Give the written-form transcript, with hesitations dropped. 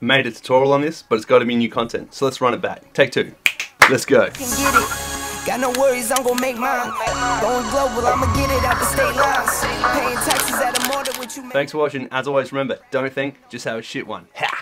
made a tutorial on this, but it's got to be new content. So let's run it back. Take 2. Let's go. Got no worries, I'm gonna make mine. Going global, I'ma get it out the state lines. Paying taxes at a more than what you make. Thanks for watching. As always, remember, don't think, just have a shit one. Ha!